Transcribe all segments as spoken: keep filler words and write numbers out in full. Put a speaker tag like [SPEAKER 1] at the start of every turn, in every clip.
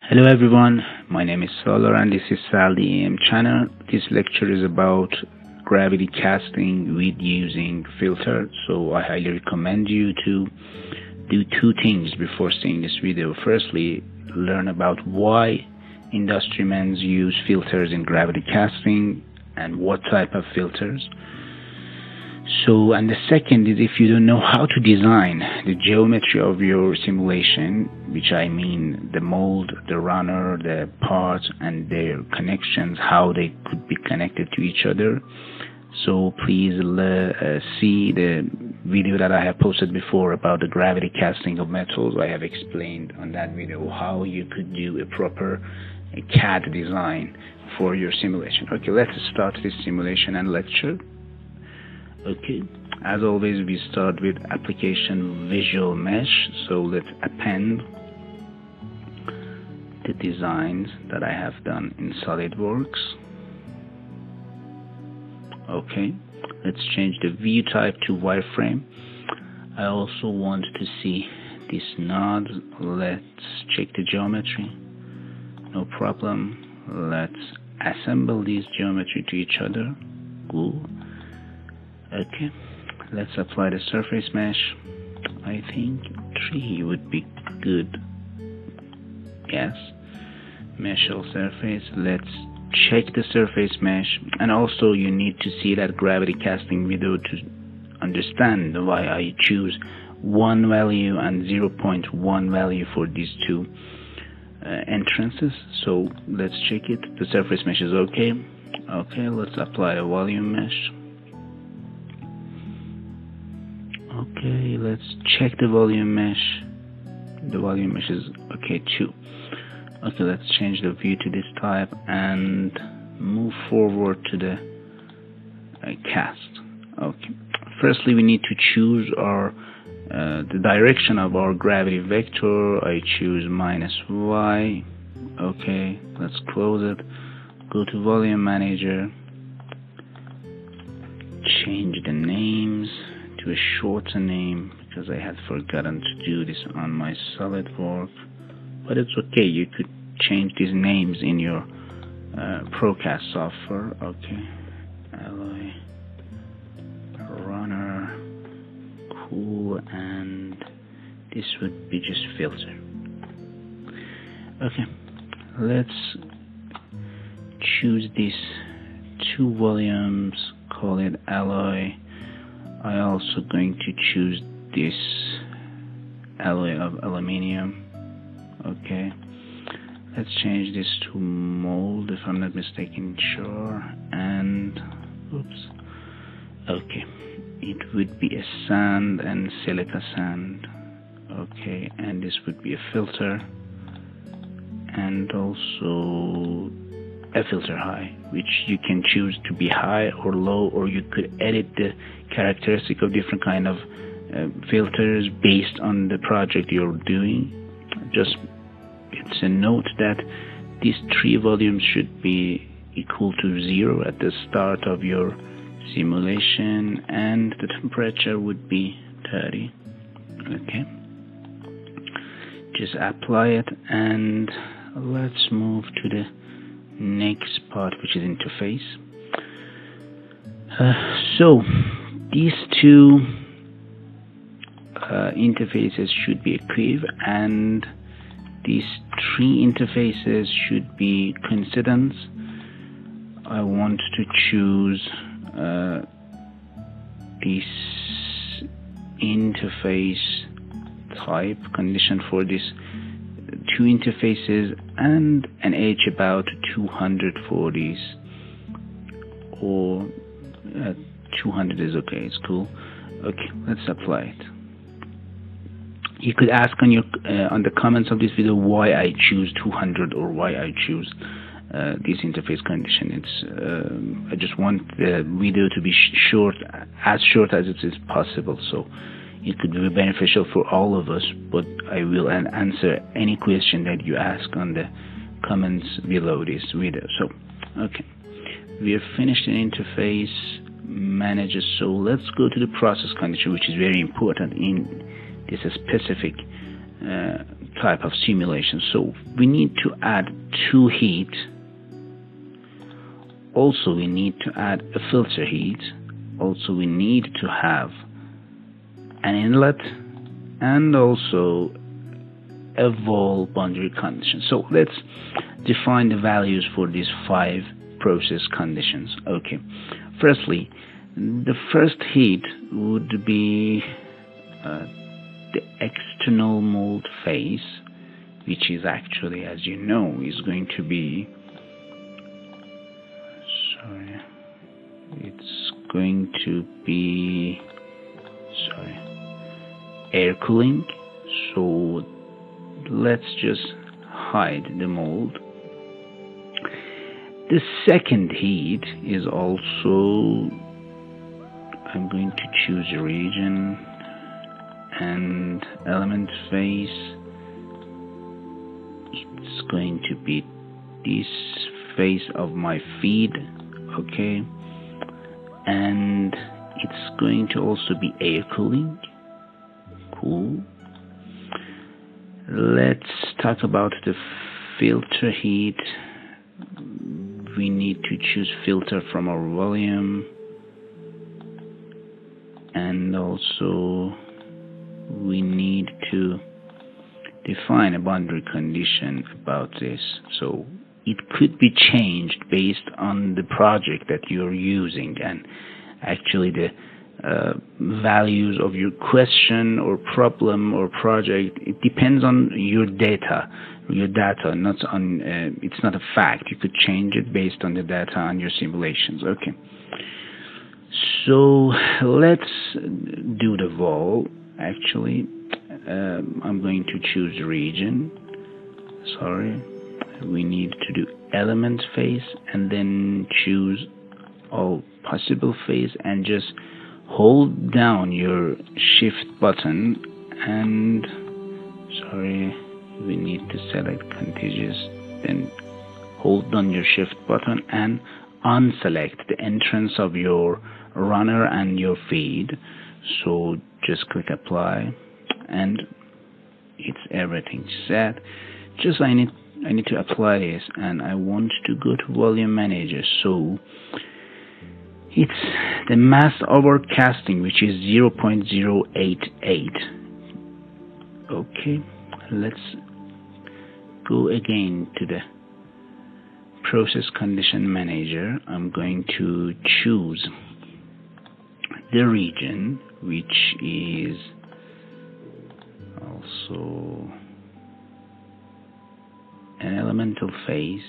[SPEAKER 1] Hello everyone, my name is Solar and this is Sal the A M channel. This lecture is about gravity casting with using filter, so I highly recommend you to do two things before seeing this video. Firstly, learn about why industrymen use filters in gravity casting and what type of filters. So, and the second is, if you don't know how to design the geometry of your simulation, which I mean the mold, the runner, the parts and their connections, how they could be connected to each other. So please uh, see the video that I have posted before about the gravity casting of metals. I have explained on that video how you could do a proper C A D design for your simulation. Okay, let's start this simulation and lecture. Okay, as always we start with application visual mesh, so let's append the designs that I have done in SolidWorks. Okay, let's change the view type to wireframe. I also want to see this node. Let's check the geometry, no problem. Let's assemble these geometry to each other. Cool. Okay, let's apply the surface mesh. I think three would be good. Yes, mesh all surface. Let's check the surface mesh, and also you need to see that gravity casting video to understand why I choose one value and zero point one value for these two uh, entrances. So let's check it. The surface mesh is okay. Okay, let's apply a volume mesh. Okay, let's check the volume mesh. The volume mesh is okay too. Okay, let's change the view to this type and move forward to the uh, cast. Okay, firstly we need to choose our uh, the direction of our gravity vector. I choose minus y. Okay, let's close it. Go to volume manager, change the names to a shorter name because I had forgotten to do this on my SolidWorks, but it's okay, you could change these names in your uh, ProCAST software. Okay, alloy, runner, cool, and this would be just filter. Okay, let's choose these two volumes, call it alloy. I also going to choose this alloy of aluminium. Okay, let's change this to mold if I'm not mistaken. Sure, and oops. Okay, it would be a sand and silica sand. Okay, and this would be a filter, and also a filter high, which you can choose to be high or low, or you could edit the characteristic of different kind of uh, filters based on the project you're doing. Just it's a note that these three volumes should be equal to zero at the start of your simulation, and the temperature would be thirty. Okay, just apply it, and let's move to the next part, which is interface. Uh, so these two uh, interfaces should be equipped, and these three interfaces should be coincidence. I want to choose uh, this interface type condition for these two interfaces, and an edge about two hundred for these, or uh, two hundred is okay, it's cool. Okay, let's apply it. You could ask on your uh, on the comments of this video why I choose two hundred or why I choose uh, this interface condition. It's uh, I just want the video to be sh short, as short as it is possible, so it could be beneficial for all of us, but I will an answer any question that you ask on the comments below this video. So, okay, we have finished an interface manager, so let's go to the process condition, which is very important in this specific uh, type of simulation. So we need to add two heat. Also we need to add a filter heat. Also we need to have an inlet and also a wall boundary condition. So let's define the values for these five process conditions. Okay, firstly, the first heat would be uh, the external mold phase, which is actually, as you know, is going to be sorry it's going to be sorry air cooling. So let's just hide the mold. The second heat is also, I'm going to choose a region and element phase. It's going to be this phase of my feed, okay, and it's going to also be air cooling. Cool. Let's talk about the filter heat. We need to choose filter from our volume, and also we need to define a boundary condition about this. So it could be changed based on the project that you're using, and actually the uh, values of your question or problem or project, it depends on your data your data not on uh, it's not a fact. You could change it based on the data on your simulations. Okay, so let's do the wall. Actually, um, I'm going to choose region. Sorry, we need to do element phase and then choose all possible phase and just hold down your shift button and sorry we need to select contiguous, then hold down your shift button and unselect the entrance of your runner and your feed. So just click apply and it's everything set. Just I need I need to apply this, and I want to go to volume manager. So it's the mass over casting, which is zero point zero eight eight. Okay, let's go again to the process condition manager. I'm going to choose the region, which is also an elemental phase.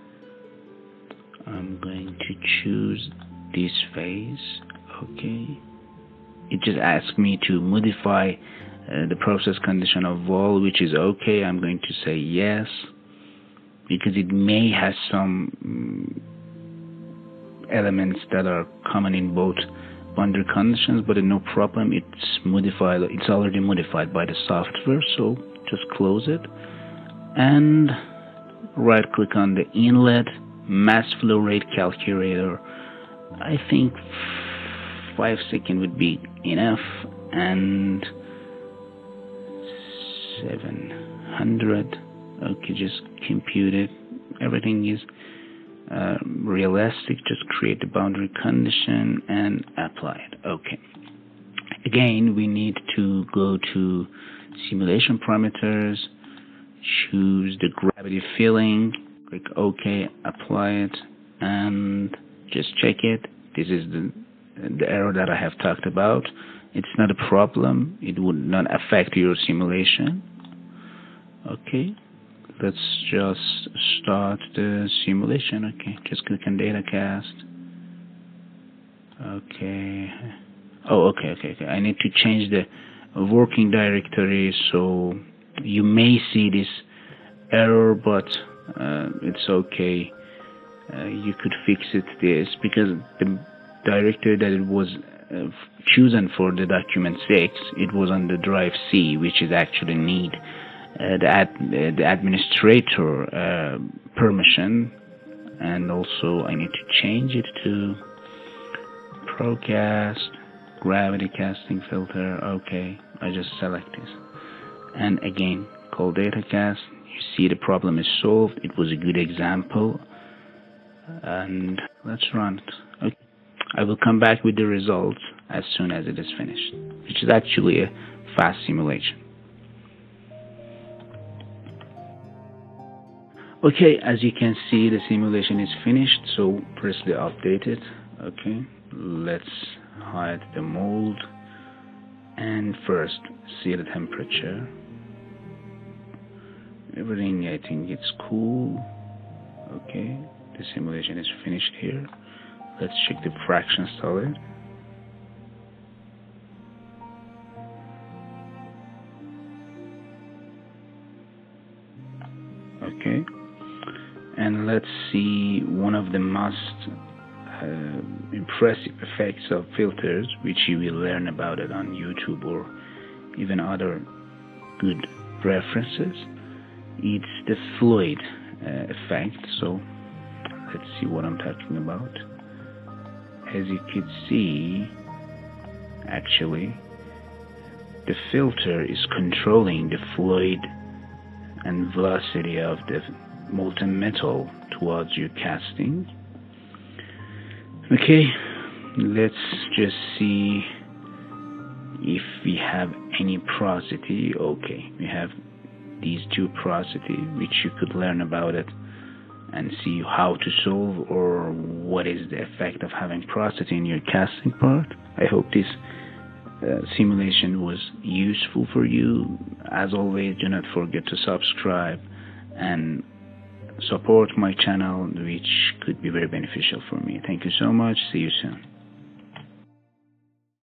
[SPEAKER 1] I'm going to choose this phase. Okay, it just asks me to modify uh, the process condition of wall, which is okay. I'm going to say yes, because it may have some um, elements that are common in both boundary conditions, but no problem, it's modified, it's already modified by the software. So just close it and right click on the inlet mass flow rate calculator. I think five seconds would be enough, and seven hundred. Okay, just compute it. Everything is uh, realistic. Just create the boundary condition and apply it. Okay, again we need to go to simulation parameters, choose the gravity filling, click OK, apply it, and just check it. This is the the error that I have talked about. It's not a problem. It would not affect your simulation. Okay, let's just start the simulation. Okay, just click on DataCast. Okay. Oh, okay, okay, okay. I need to change the working directory, so you may see this error, but uh, it's okay. Uh, you could fix it this because the directory that it was uh, chosen for the document six, it was on the drive C, which is actually need uh, the, ad, uh, the administrator uh, permission, and also I need to change it to ProCAST gravity casting filter. Okay, I just select this and again call DataCast. You see the problem is solved. It was a good example, and let's run it. Okay. I will come back with the results as soon as it is finished, which is actually a fast simulation. Okay, as you can see, the simulation is finished, so press the update it. Okay, let's hide the mold, and first see the temperature. Everything, I think it's cool. Okay, the simulation is finished here. Let's check the fraction solid. Okay, and let's see one of the most uh, impressive effects of filters, which you will learn about it on YouTube or even other good references. It's the fluid uh, effect. So let's see what I'm talking about. As you can see, actually the filter is controlling the fluid and velocity of the molten metal towards your casting. Okay, let's just see if we have any porosity. Okay, we have these two porosity, which you could learn about it and see how to solve, or what is the effect of having porosity in your casting part. I hope this uh, simulation was useful for you. As always, do not forget to subscribe and support my channel, which could be very beneficial for me. Thank you so much. See you soon.